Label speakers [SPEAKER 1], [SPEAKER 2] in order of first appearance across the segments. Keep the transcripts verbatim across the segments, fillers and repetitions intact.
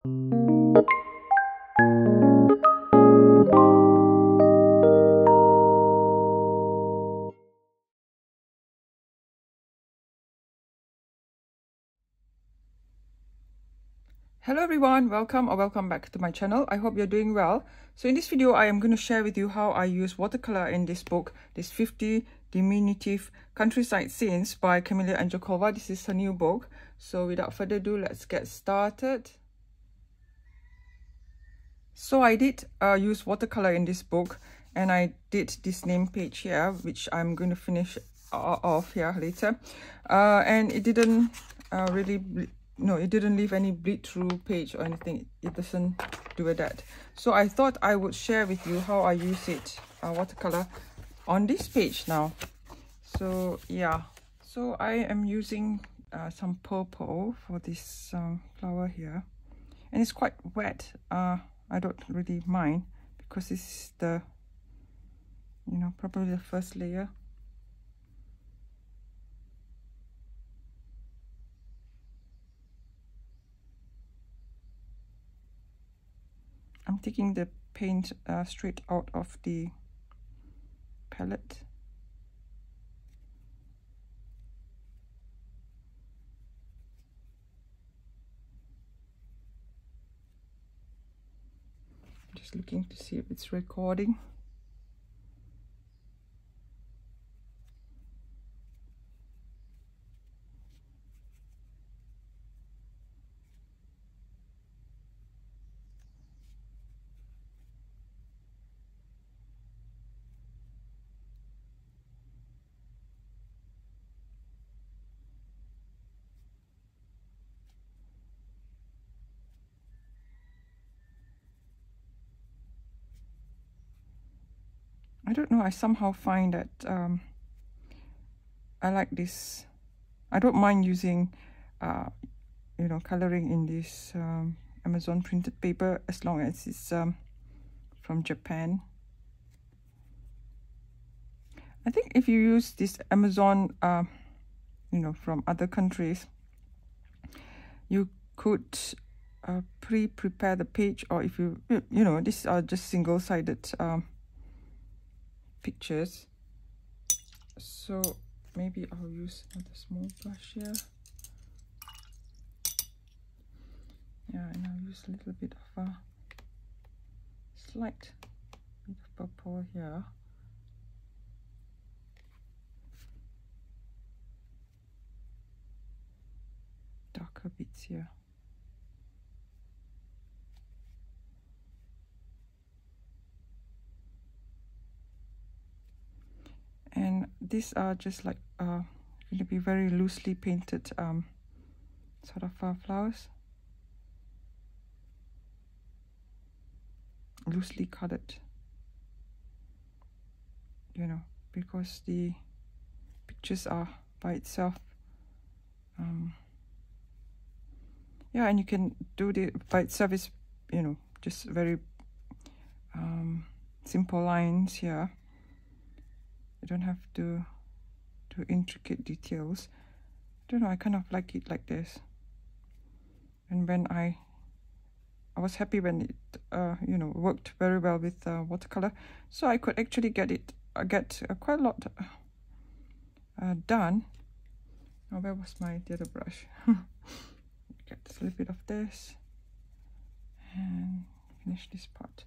[SPEAKER 1] Hello everyone, welcome or welcome back to my channel. I hope you're doing well. So in this video, I am going to share with you how I use watercolor in this book, this fifty Diminutive Countryside Scenes by KAMELIYA ANGELKOVA. This is her new book. So without further ado, let's get started. So I did uh, use watercolor in this book, and I did this name page here, which I'm going to finish uh, off here later. Uh, and it didn't uh, really... No, it didn't leave any bleed through page or anything. It doesn't do that. So I thought I would share with you how I use it, uh, watercolor, on this page now. So yeah, so I am using uh, some purple for this um, flower here, and it's quite wet. Uh, I don't really mind because this is the, you know, probably the first layer. I'm taking the paint uh, straight out of the palette. Just looking to see if it's recording. I don't know, I somehow find that um, I like this. I don't mind using, uh, you know, coloring in this um, Amazon printed paper as long as it's um, from Japan. I think if you use this Amazon, uh, you know, from other countries, you could uh, pre-prepare the page, or if you, you know, these are just single-sided um, pictures. So maybe I'll use another small brush here. Yeah, and I'll use a little bit of a slight bit of purple here. Darker bits here. And these are just like uh, going to be very loosely painted um, sort of uh, flowers. Loosely colored, you know, because the pictures are by itself. Um, yeah, and you can do the by itself is, you know, just very um, simple lines here. You don't have to do intricate details. I don't know, I kind of like it like this. And when I I was happy when it uh, you know, worked very well with uh, watercolor, so I could actually get it uh, get uh, quite a lot uh, done. Now, where was my the other brush? Get a little bit of this and finish this part.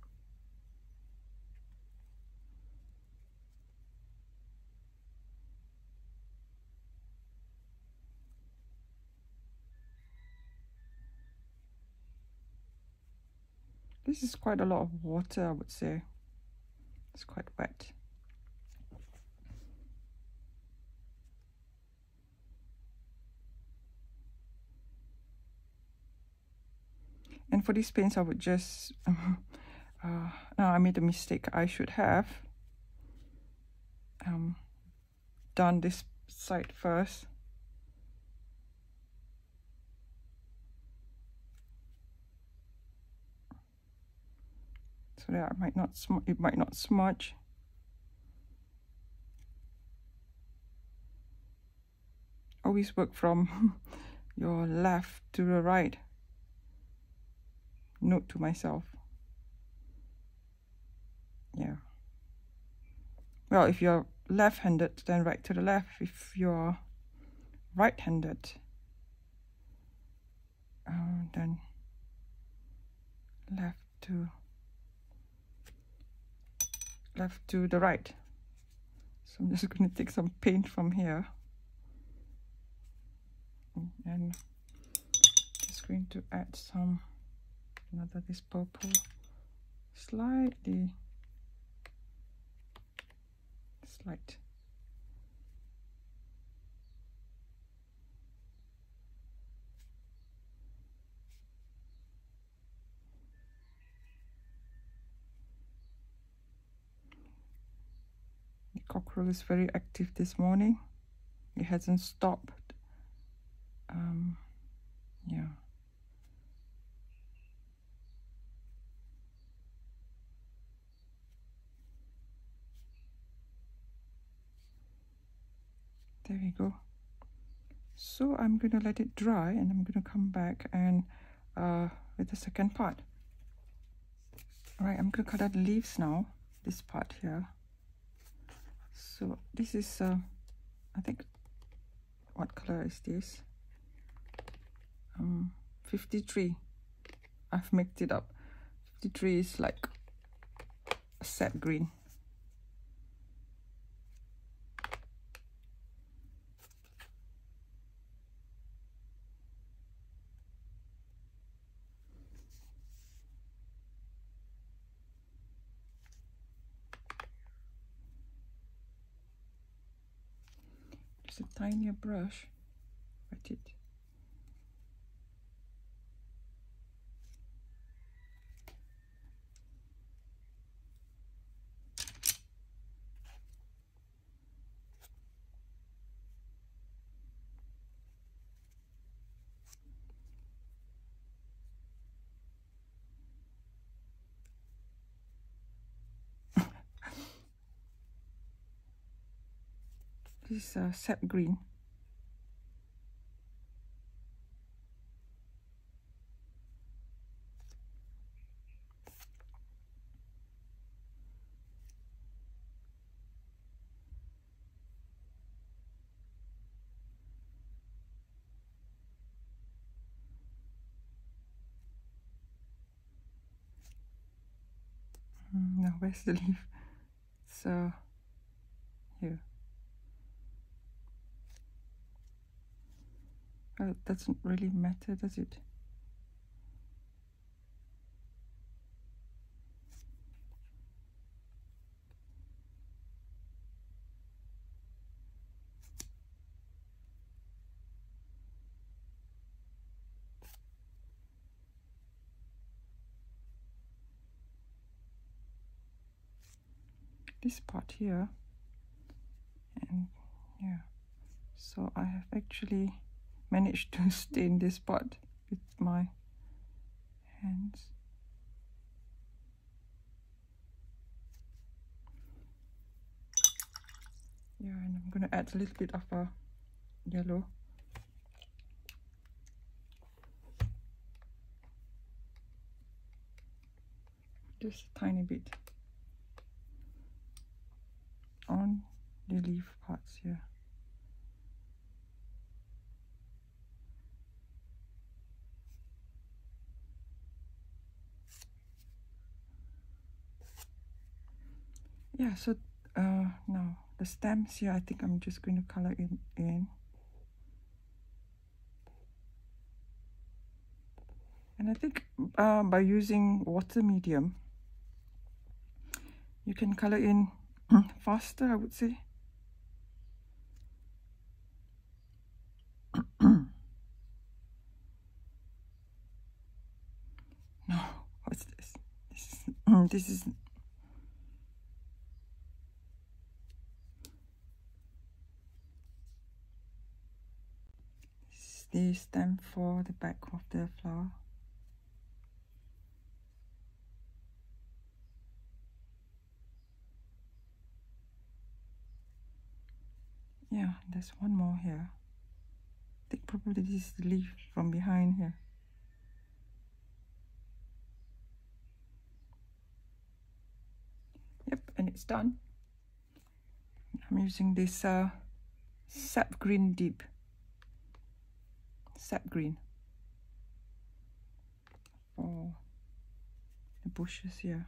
[SPEAKER 1] This is quite a lot of water, I would say. It's quite wet. And for these paints, I would just... uh, now I made a mistake. I should have um, done this side first. So that I might not sm it might not smudge. Always work from your left to the right. note to myself. Yeah. Well, if you're left-handed, then right to the left. If you're right-handed, uh, then left to left to the right. So I'm just going to take some paint from here and just going to add some another this purple, slightly slight. The cockerel is very active this morning. It hasn't stopped. Um, yeah. There we go. So I'm going to let it dry and I'm going to come back and uh, with the second part. Alright, I'm going to cut out the leaves now, this part here. So this is, uh, I think, what color is this? Um, fifty-three. I've mixed it up. fifty-three is like a sap green. Just a tinier brush, wet it. This is uh, sap green. Mm, now where's the leaf? So here. Oh, it doesn't really matter, does it? This part here, and yeah, so I have actually managed to stain this part with my hands. Yeah, and I'm gonna add a little bit of a yellow. Just a tiny bit on the leaf parts here. Yeah, so uh, now the stems here, I think I'm just going to color it in. And I think uh, by using water medium, you can color in faster, I would say. No, what's this? This is, mm, this is this is the stem for the back of the flower. Yeah, there's one more here. I think probably this is the leaf from behind here. it's done. I'm using this uh, sap green deep, sap green for the bushes here.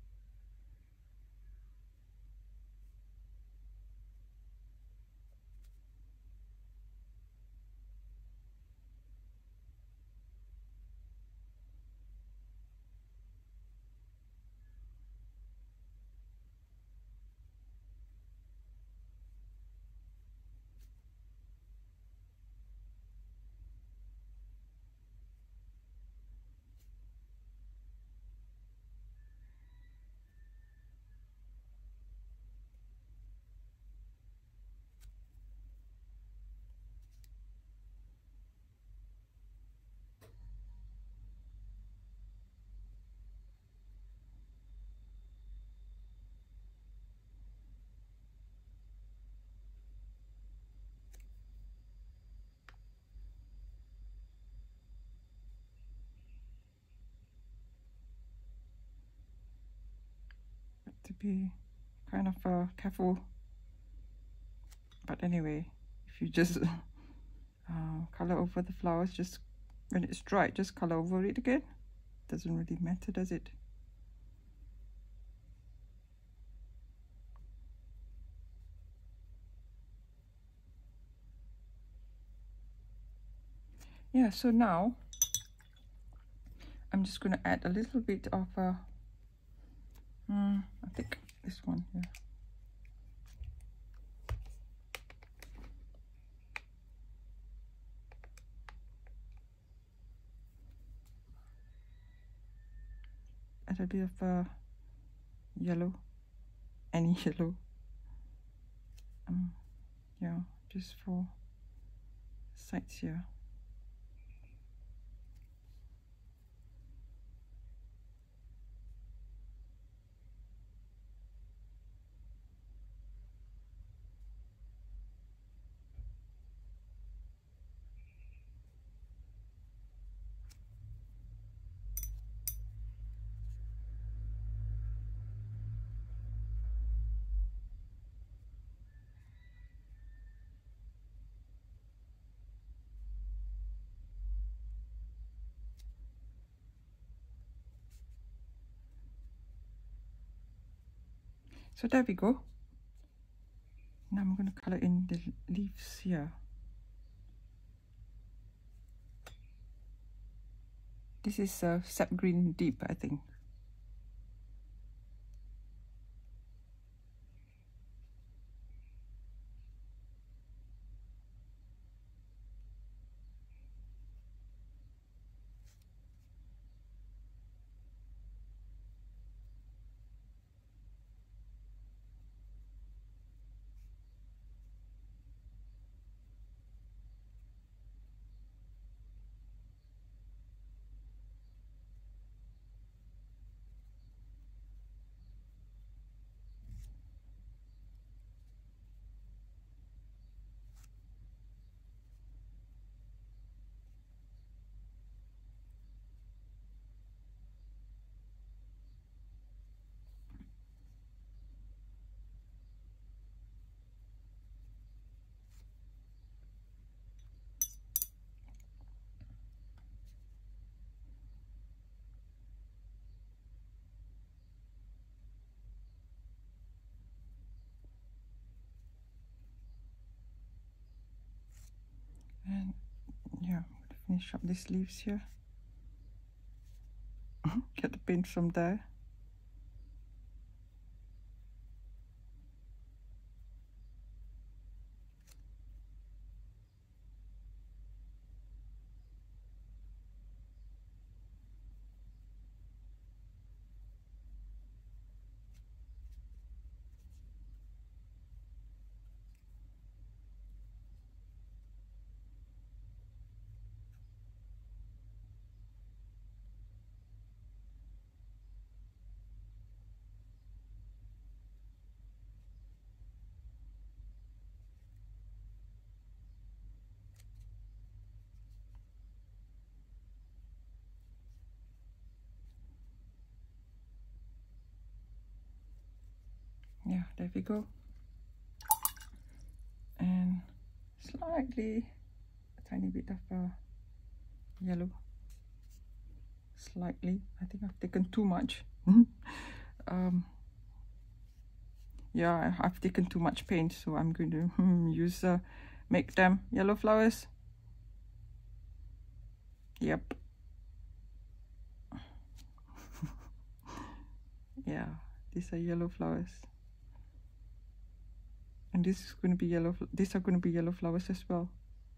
[SPEAKER 1] To be kind of uh, careful, but anyway, if you just uh, color over the flowers, just when it's dry, just color over it again. Doesn't really matter, does it? Yeah, so now I'm just going to add a little bit of uh, mm, I think this one here. Add a bit of uh, yellow, any yellow. Um, yeah, just for sides here. So there we go. Now I'm going to color in the leaves here. This is uh, sap green deep, I think. And yeah, I'm going to finish up these leaves here. Get the paint from there. Yeah, there we go. And slightly, a tiny bit of uh, yellow. Slightly, I think I've taken too much. um, yeah, I've taken too much paint, so I'm going to hmm, use uh, make them yellow flowers. Yep. Yeah, these are yellow flowers, and this is going to be yellow. These are going to be yellow flowers as well.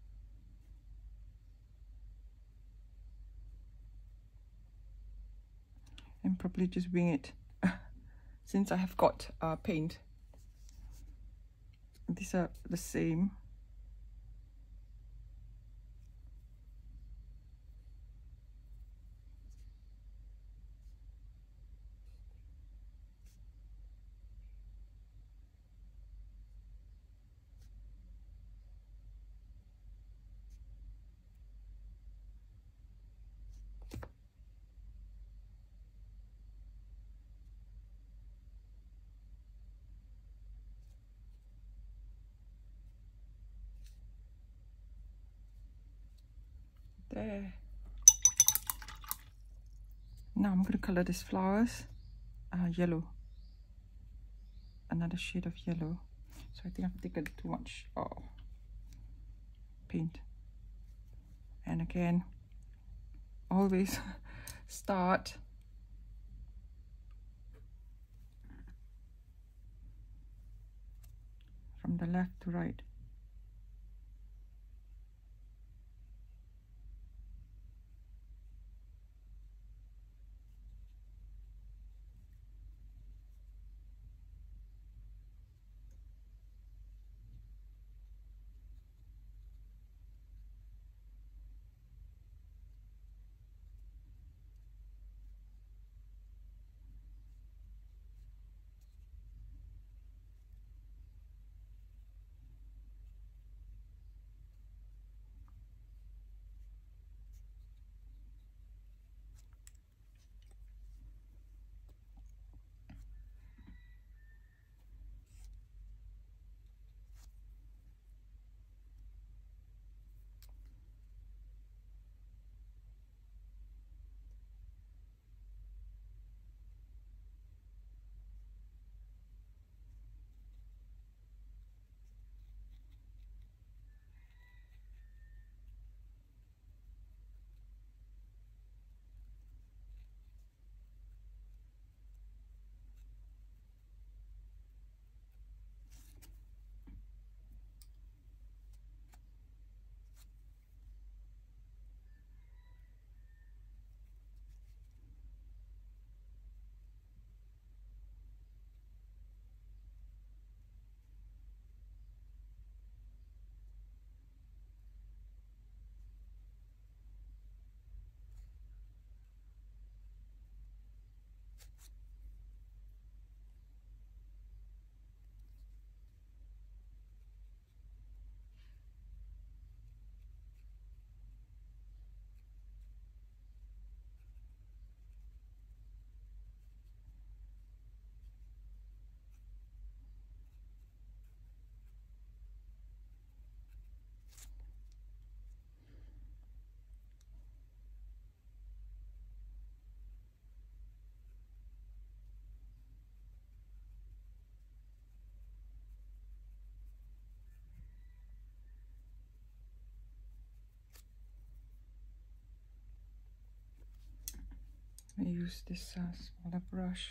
[SPEAKER 1] And probably just wing it since I have got uh, paint. These are the same. There. Now I'm going to color these flowers uh, yellow. Another shade of yellow. So I think I've taken too much oh, paint. And again, always start from the left to right. I use this uh, smaller brush.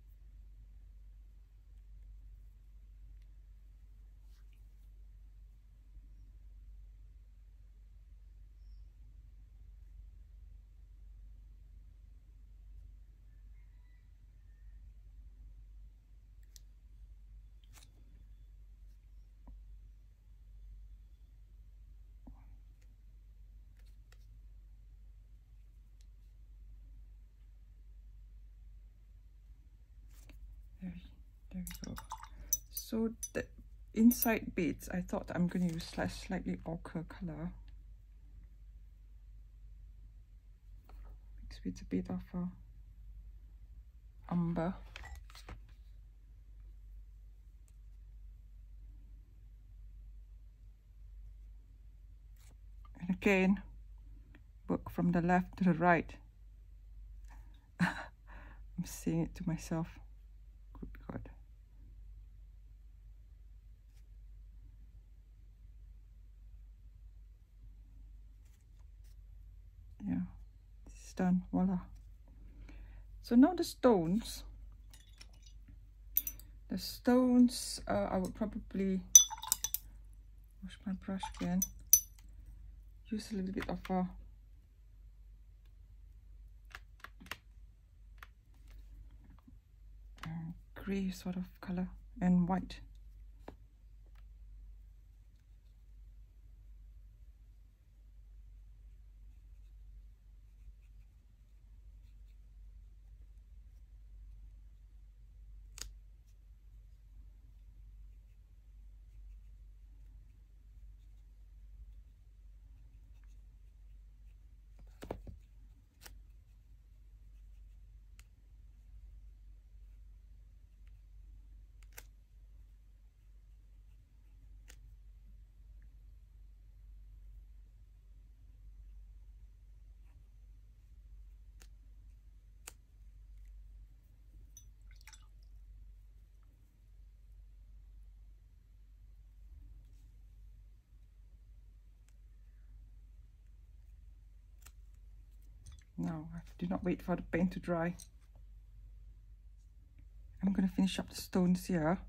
[SPEAKER 1] There, there we go. So the inside bits, I thought I'm going to use slash slightly ochre color. Mixed with a bit of uh, umber. And again, work from the left to the right. I'm saying it to myself. Good God. Yeah, it's done. Voila. So now the stones. The stones, uh, I would probably wash my brush again. Use a little bit of a grey sort of color and white. Now, I do not wait for the paint to dry. I'm going to finish up the stones here.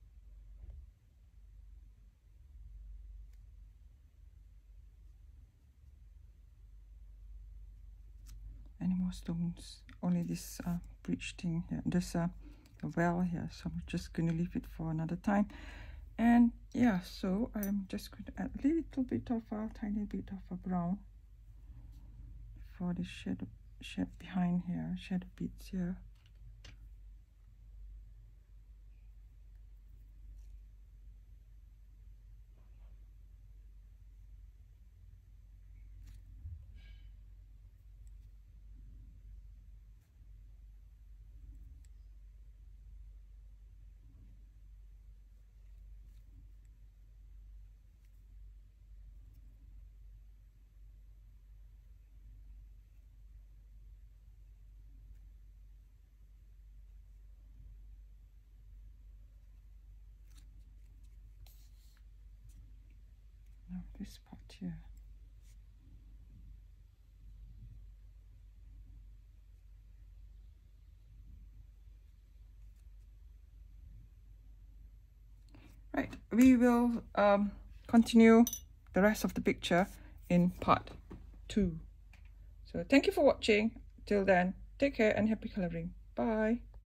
[SPEAKER 1] Any more stones? Only this uh, bridge thing here. There's uh, a well here, so I'm just going to leave it for another time. And yeah, so I'm just going to add a little bit of a tiny bit of a brown for the shadow, shadow behind here, shadow bits here. Now this part here. Right, we will um, continue the rest of the picture in part two. So thank you for watching. Till then, take care and happy coloring. Bye.